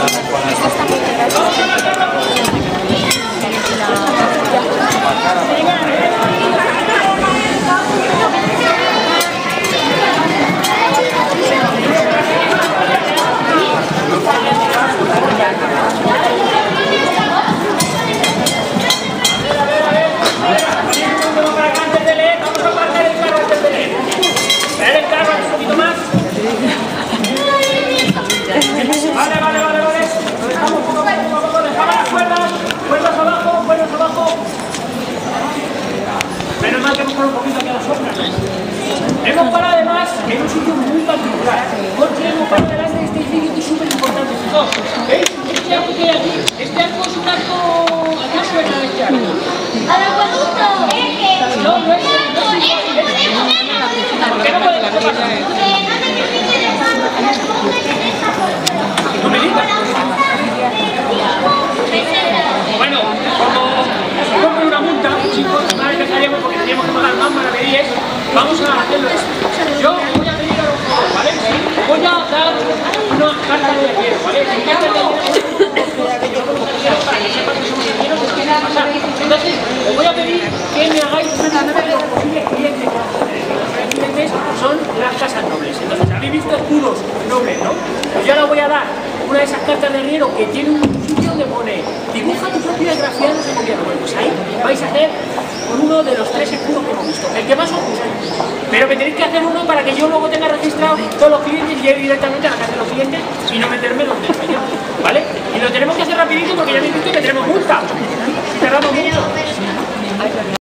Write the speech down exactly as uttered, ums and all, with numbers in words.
Hemos parado además en un sitio muy particular, porque hemos parado delante de este edificio que es súper importante. Fijaos, ¿veis? Este arco que hay aquí, este arco es un arco... ¿A qué suena este arco? ¡Al acueducto! No, no es... ¿Por qué no podemos pasar? No me digas. Bueno, como os pongo una multa, chicos, una vez que salíamos porque teníamos que pagar más maravillas, vamos a hacerlo así. Yo voy a pedir a los juegos, ¿vale? Voy a dar una carta de dinero, ¿vale? Una carta de dinero que yo como dinero para que sepan que somos ingenieros que quieren pasar. Entonces, os voy a pedir que me hagáis una nota de los posibles clientes. Los clientes son las casas nobles. Entonces, habéis visto escudos nobles, ¿no? Pues yo ahora voy a dar una de esas cartas de dinero que tiene un sitio donde pone dibuja tu propio desgraciado de gobierno. Bueno, pues ahí vais a hacer uno de los tres escudos que hemos visto, el que más os guste. Pero me tenéis que hacer uno para que yo luego tenga registrado todos los clientes y llegue directamente a la casa de los clientes y no meterme donde estoy yo, ¿vale? Y lo tenemos que hacer rapidito porque ya habéis visto que tenemos multa. Y tardamos mucho.